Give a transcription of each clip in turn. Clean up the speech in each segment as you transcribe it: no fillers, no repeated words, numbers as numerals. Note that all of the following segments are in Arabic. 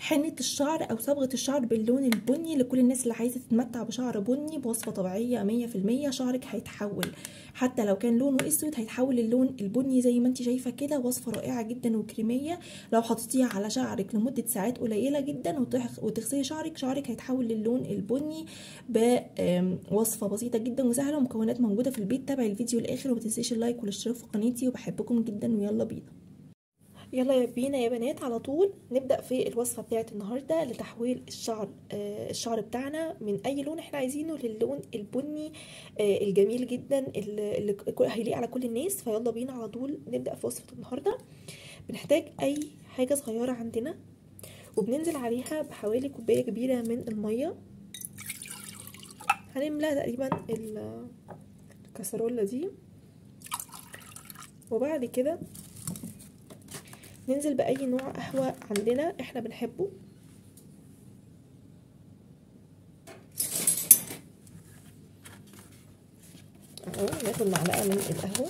حنة الشعر او صبغة الشعر باللون البني لكل الناس اللي عايزة تتمتع بشعر بني بوصفة طبيعية 100%. شعرك هيتحول حتى لو كان لونه اسود هيتحول للون البني زي ما انت شايفة كده. وصفة رائعة جدا وكريمية، لو حطيتيها على شعرك لمدة ساعات قليلة جدا وتغسلي شعرك هيتحول للون البني بوصفة بسيطة جدا وسهلة ومكونات موجودة في البيت. تابعي الفيديو للاخر وما تنسيش اللايك والاشتراك في قناتي، وبحبكم جدا ويلا بينا. يلا بينا يا بنات على طول نبدأ في الوصفة بتاعت النهاردة لتحويل الشعر بتاعنا من اي لون احنا عايزينه للون البني الجميل جدا اللي هيليق على كل الناس. فيلا بينا على طول نبدأ في وصفة النهاردة. بنحتاج اي حاجة صغيرة عندنا وبننزل عليها بحوالي كوباية كبيرة من المية. هنملى تقريبا الكسرولة دي، وبعد كده ننزل بأي نوع قهوة عندنا احنا بنحبه. اهو ناخد معلقة من القهوة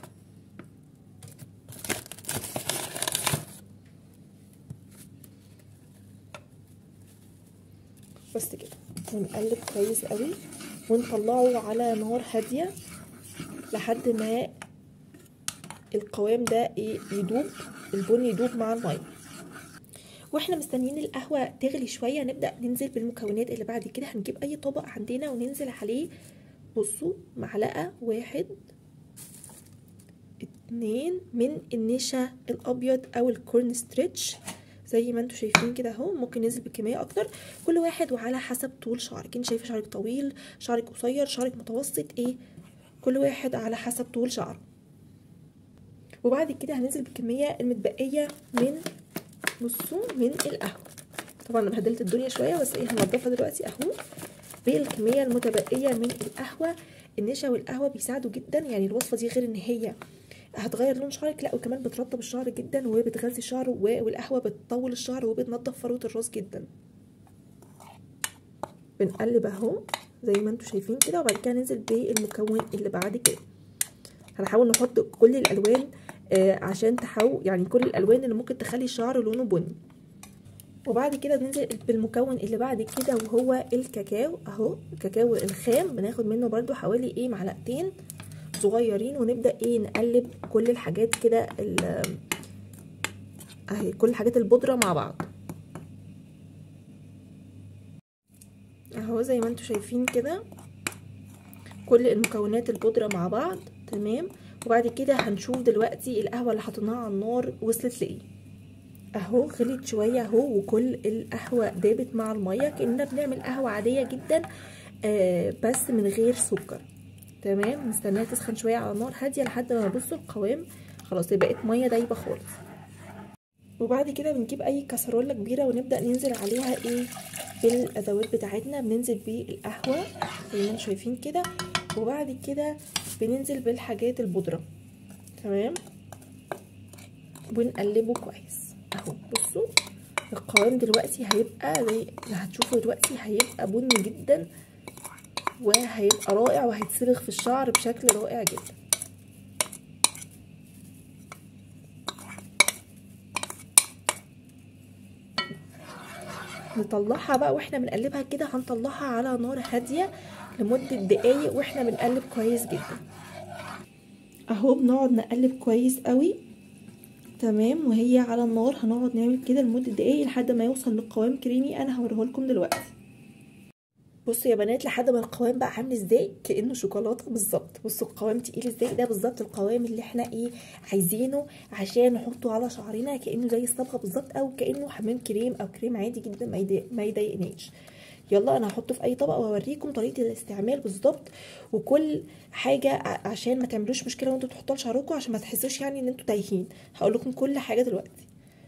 بس كده، ونقلب كويس قوي ونطلعه على نار هادية لحد ما القوام ده يدوب، البن يدوب مع المية. واحنا مستنيين القهوة تغلي شوية نبدأ ننزل بالمكونات اللي بعد كده. هنجيب اي طبق عندنا وننزل عليه. بصوا، معلقة 1 2 من النشا الابيض او الكورن ستريتش زي ما انتوا شايفين كده اهو. ممكن ننزل بكميه اكتر، كل واحد وعلى حسب طول شعرك. انت شايفه شعرك طويل، شعرك قصير، شعرك متوسط، كل واحد على حسب طول شعره. وبعد كده هننزل بالكميه المتبقيه من من القهوه. طبعا انا بهدلت الدنيا شويه بس هنضفها دلوقتي اهو. بالكميه المتبقيه من القهوه. النشا والقهوه بيساعدوا جدا، يعني الوصفه دي غير ان هي هتغير لون شعرك، لا وكمان بترطب الشعر جدا وبتغذي الشعر، والقهوه بتطول الشعر وبتنضف فروه الراس جدا. بنقلب اهو زي ما انتوا شايفين كده، وبعد كده ننزل بالمكون اللي بعد كده. هنحاول نحط كل الالوان عشان يعني كل الالوان اللي ممكن تخلي الشعر لونه بني. وبعد كده بننزل بالمكون اللي بعد كده وهو الكاكاو اهو. الكاكاو الخام بناخد منه برده حوالي معلقتين صغيرين، ونبدا نقلب كل الحاجات كده اهي، كل الحاجات البودره مع بعض اهو زي ما انتوا شايفين كده، كل المكونات البودره مع بعض تمام. وبعد كده هنشوف دلوقتي القهوه اللي حطيناها على النار وصلت لايه اهو. غليت شويه اهو، وكل القهوه دابت مع الميه كاننا بنعمل قهوه عاديه جدا بس من غير سكر. تمام، نستناها تسخن شويه على نار هاديه لحد ما نبصوا القوام خلاص بقت ميه دايبه خالص. وبعد كده بنجيب اي كسرولة كبيره ونبدا ننزل عليها بالادوات بتاعتنا. بننزل بالقهوه زي ما انتم شايفين كده، وبعد كده بننزل بالحاجات البودره تمام، ونقلبه كويس اهو. بصوا القوام دلوقتي هيبقى زي ما هتشوفوا دلوقتي، هيبقى بني جدا وهيبقى رائع وهيتصبغ في الشعر بشكل رائع جدا. نطلعها بقى واحنا بنقلبها كده، هنطلعها على نار هاديه لمده دقايق واحنا بنقلب كويس جدا اهو. بنقعد نقلب كويس قوي تمام، وهي على النار هنقعد نعمل كده لمده دقايق لحد ما يوصل لقوام كريمي. انا هوريه لكم دلوقتي. بصوا يا بنات لحد ما القوام بقى عامل ازاي، كانه شوكولاته بالظبط. بصوا القوام تقيل ازاي، ده بالظبط القوام اللي احنا عايزينه عشان نحطه على شعرنا، كانه زي الصبغه بالظبط او كانه حمام كريم او كريم عادي جدا ما يضايقناش. يلا انا هحطه في اي طبق واوريكم طريقه الاستعمال بالظبط وكل حاجه عشان ما تعملوش مشكله وانتوا بتحطوها لشعركم، عشان ما تحسوش يعني ان انتوا تايهين. هقول لكم كل حاجه دلوقتي.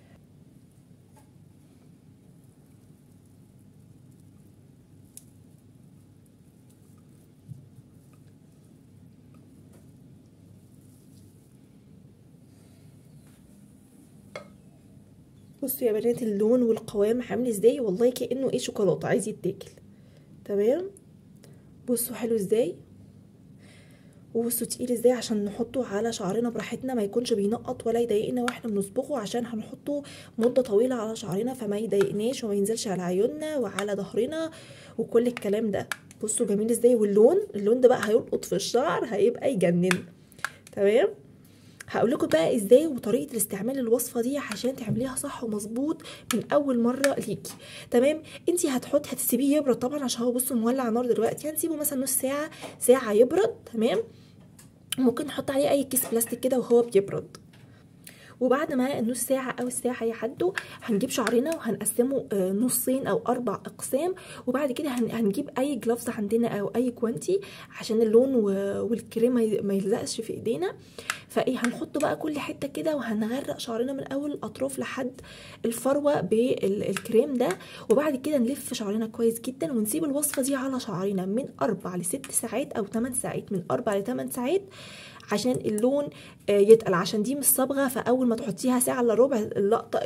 بصوا يا بنات اللون والقوام عامل ازاي، والله كانه شوكولاته عايز يتاكل تمام. بصوا حلو ازاي، وبصوا تقيل ازاي عشان نحطه على شعرنا براحتنا، ما يكونش بينقط ولا يضايقنا واحنا بنصبغه، عشان هنحطه مده طويله على شعرنا فما يضايقناش وما ينزلش على عيوننا وعلى ظهرنا وكل الكلام ده. بصوا جميل ازاي، واللون ده بقى هيلقط في الشعر هيبقى يجنن. تمام، هقول لكم بقى ازاي وطريقه الاستعمال الوصفه دي عشان تعمليها صح ومظبوط من اول مره ليكي. تمام، انت هتسيبيه يبرد طبعا عشان هو بصوا مولع نار دلوقتي، هنسيبه مثلا نص ساعه يبرد. تمام، ممكن نحط عليه اي كيس بلاستيك كده وهو بيبرد. وبعد ما النص ساعة أو الساعة يعدوا هنجيب شعرنا وهنقسمه نصين أو 4 أقسام، وبعد كده هنجيب أي جلافز عندنا أو أي كوانتي عشان اللون والكريم ما يلزقش في إيدينا. فإيه هنحط بقى كل حتة كده وهنغرق شعرنا من أول الأطراف لحد الفروة بالكريم ده، وبعد كده نلف شعرنا كويس جدا ونسيب الوصفة دي على شعرنا من 4 ل6 ساعات أو 8 ساعات، من 4 ل8 ساعات عشان اللون يتقل، عشان دي مش صبغه فاول ما تحطيها ساعه الا ربع اللقطه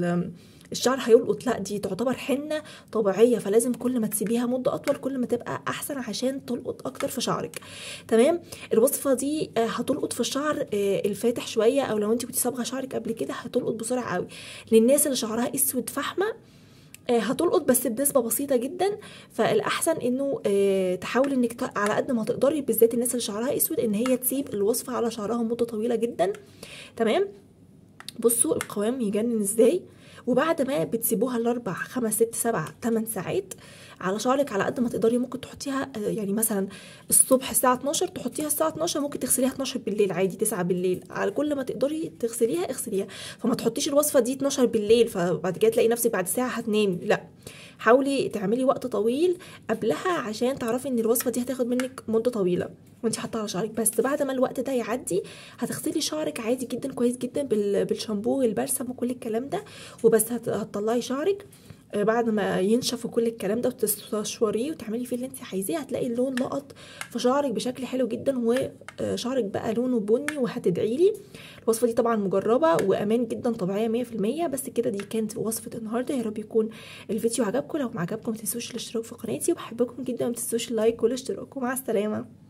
الشعر هيلقط، لا دي تعتبر حنه طبيعيه، فلازم كل ما تسيبيها مده اطول كل ما تبقى احسن عشان تلقط اكتر في شعرك. تمام، الوصفه دي هتلقط في الشعر الفاتح شويه، او لو انت كنتي صابغه شعرك قبل كده هتلقط بسرعه قوي. للناس اللي شعرها اسود فحمه هتلقط بس بنسبه بسيطه جدا، فالاحسن انه تحاول انك على قد ما تقدري، بالذات الناس اللي شعرها اسود، ان هي تسيب الوصفه على شعرها مده طويله جدا. تمام، بصوا القوام يجنن ازاي. وبعد ما بتسيبوها ل4 5 6 7 8 ساعات على شعرك على قد ما تقدري، ممكن تحطيها يعني مثلا الصبح الساعه 12 تحطيها الساعه 12، ممكن تغسليها 12 بالليل عادي 9 بالليل، على كل ما تقدري تغسليها اغسليها. فما تحطيش الوصفه دي 12 بالليل فبعد كده تلاقي نفسك بعد ساعه هتنامي، لا حاولي تعملي وقت طويل قبلها عشان تعرفي ان الوصفه دي هتاخد منك مده طويله وانت حاطه على شعرك. بس بعد ما الوقت ده يعدي هتغسلي شعرك عادي جدا كويس جدا بالشامبو والبلسم وكل الكلام ده، وبس هتطلعي شعرك بعد ما ينشف وكل الكلام ده وتستشوريه وتعملي فيه اللي انت عايزاه، هتلاقي اللون لقط في شعرك بشكل حلو جدا وشعرك بقى لونه بني وهتدعيلي. الوصفه دي طبعا مجربه وامان جدا طبيعيه 100%. بس كده دي كانت وصفه النهارده، يا رب يكون الفيديو عجبكم. لو ما عجبكم ما تنسوش الاشتراك في قناتي، وبحبكم جدا ما تنسوش اللايك والاشتراك، ومع السلامه.